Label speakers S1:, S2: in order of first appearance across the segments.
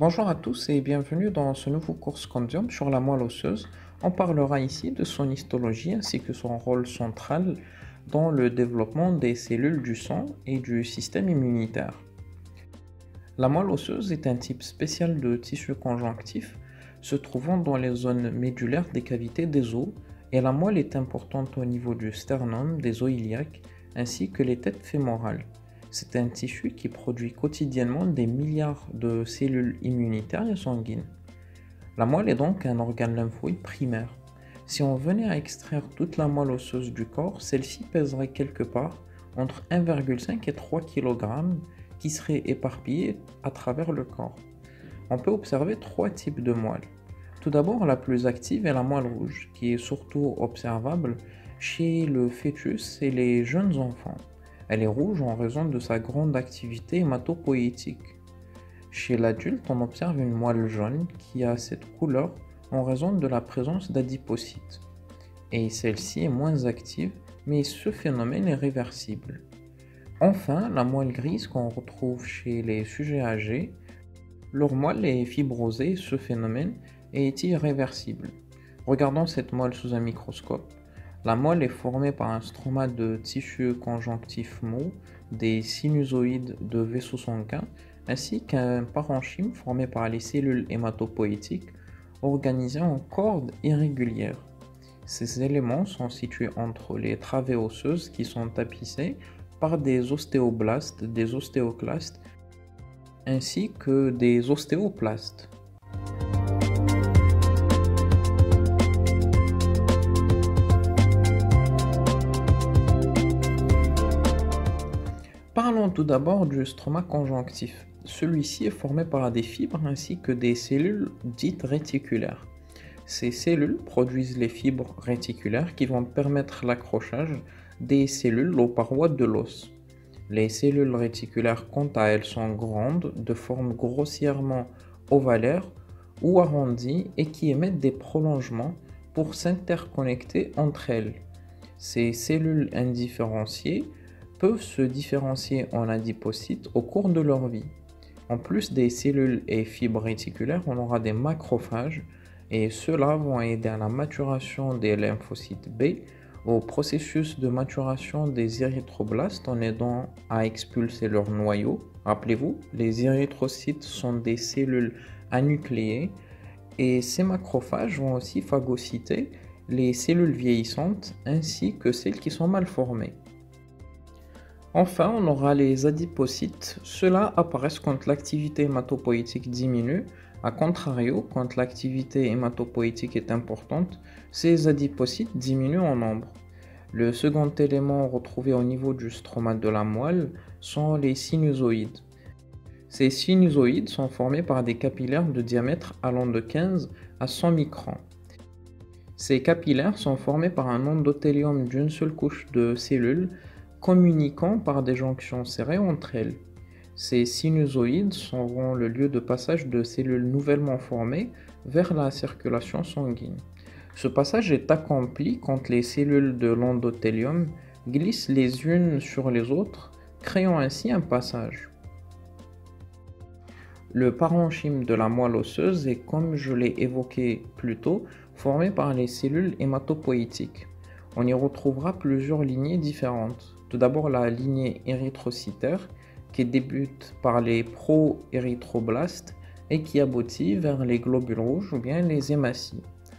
S1: Bonjour à tous et bienvenue dans ce nouveau cours Scandium sur la moelle osseuse. On parlera ici de son histologie ainsi que son rôle central dans le développement des cellules du sang et du système immunitaire. La moelle osseuse est un type spécial de tissu conjonctif se trouvant dans les zones médulaires des cavités des os, et la moelle est importante au niveau du sternum, des os iliaques ainsi que les têtes fémorales. C'est un tissu qui produit quotidiennement des milliards de cellules immunitaires et sanguines. La moelle est donc un organe lymphoïde primaire. Si on venait à extraire toute la moelle osseuse du corps, celle-ci pèserait quelque part entre 1,5 et 3 kg qui seraient éparpillés à travers le corps. On peut observer trois types de moelle. Tout d'abord, la plus active est la moelle rouge, qui est surtout observable chez le fœtus et les jeunes enfants. Elle est rouge en raison de sa grande activité hématopoïétique. Chez l'adulte, on observe une moelle jaune qui a cette couleur en raison de la présence d'adipocytes. Et celle-ci est moins active, mais ce phénomène est réversible. Enfin, la moelle grise qu'on retrouve chez les sujets âgés, leur moelle est fibrosée, ce phénomène est irréversible. Regardons cette moelle sous un microscope. La moelle est formée par un stroma de tissu conjonctif mou, des sinusoïdes de vaisseaux sanguins, ainsi qu'un parenchyme formé par les cellules hématopoïétiques organisées en cordes irrégulières. Ces éléments sont situés entre les travées osseuses qui sont tapissées par des ostéoblastes, des ostéoclastes, ainsi que des ostéoplastes. Parlons tout d'abord du stroma conjonctif. Celui-ci est formé par des fibres ainsi que des cellules dites réticulaires. Ces cellules produisent les fibres réticulaires qui vont permettre l'accrochage des cellules aux parois de l'os. Les cellules réticulaires, quant à elles, sont grandes, de forme grossièrement ovalaire ou arrondie et qui émettent des prolongements pour s'interconnecter entre elles. Ces cellules indifférenciées peuvent se différencier en adipocytes au cours de leur vie. En plus des cellules et fibres réticulaires, on aura des macrophages et ceux-là vont aider à la maturation des lymphocytes B, au processus de maturation des érythroblastes en aidant à expulser leur noyau. Rappelez-vous, les érythrocytes sont des cellules anucléées et ces macrophages vont aussi phagocyter les cellules vieillissantes ainsi que celles qui sont mal formées. Enfin, on aura les adipocytes. Ceux-là apparaissent quand l'activité hématopoïétique diminue. A contrario, quand l'activité hématopoïétique est importante, ces adipocytes diminuent en nombre. Le second élément retrouvé au niveau du stroma de la moelle sont les sinusoïdes. Ces sinusoïdes sont formés par des capillaires de diamètre allant de 15 à 100 microns. Ces capillaires sont formés par un endothélium d'une seule couche de cellules communiquant par des jonctions serrées entre elles. Ces sinusoïdes seront le lieu de passage de cellules nouvellement formées vers la circulation sanguine. Ce passage est accompli quand les cellules de l'endothélium glissent les unes sur les autres, créant ainsi un passage. Le parenchyme de la moelle osseuse est, comme je l'ai évoqué plus tôt, formé par les cellules hématopoïétiques. On y retrouvera plusieurs lignées différentes. Tout d'abord la lignée érythrocytaire qui débute par les pro-érythroblastes et qui aboutit vers les globules rouges ou bien les hématies.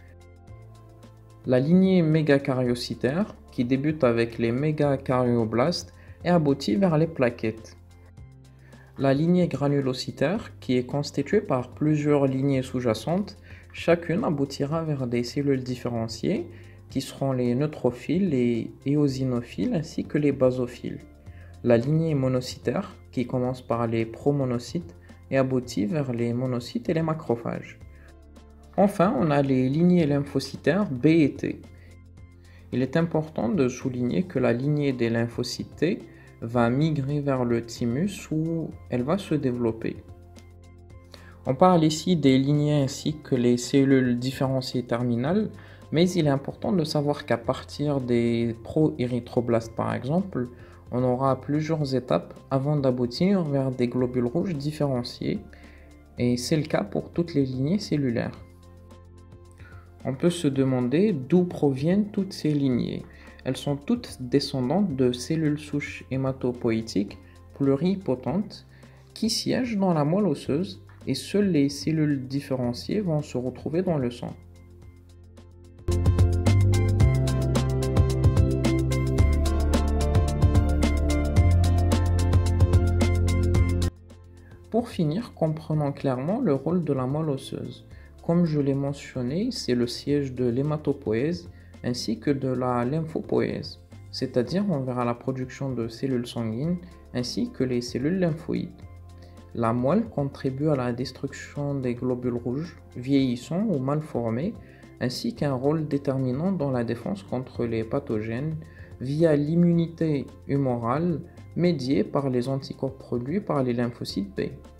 S1: La lignée mégacaryocytaire qui débute avec les mégacaryoblastes et aboutit vers les plaquettes. La lignée granulocytaire qui est constituée par plusieurs lignées sous-jacentes, chacune aboutira vers des cellules différenciées qui seront les neutrophiles, les éosinophiles ainsi que les basophiles. La lignée monocytaire qui commence par les promonocytes et aboutit vers les monocytes et les macrophages. Enfin, on a les lignées lymphocytaires B et T. Il est important de souligner que la lignée des lymphocytes T va migrer vers le thymus où elle va se développer. On parle ici des lignées ainsi que les cellules différenciées terminales, mais il est important de savoir qu'à partir des pro-érythroblastes par exemple, on aura plusieurs étapes avant d'aboutir vers des globules rouges différenciés et c'est le cas pour toutes les lignées cellulaires. On peut se demander d'où proviennent toutes ces lignées. Elles sont toutes descendantes de cellules souches hématopoïétiques pluripotentes qui siègent dans la moelle osseuse et seules les cellules différenciées vont se retrouver dans le sang. Pour finir, comprenons clairement le rôle de la moelle osseuse. Comme je l'ai mentionné, c'est le siège de l'hématopoïèse ainsi que de la lymphopoïèse, c'est-à-dire on verra la production de cellules sanguines ainsi que les cellules lymphoïdes. La moelle contribue à la destruction des globules rouges vieillissants ou mal formés, ainsi qu'un rôle déterminant dans la défense contre les pathogènes via l'immunité humorale médiée par les anticorps produits par les lymphocytes B.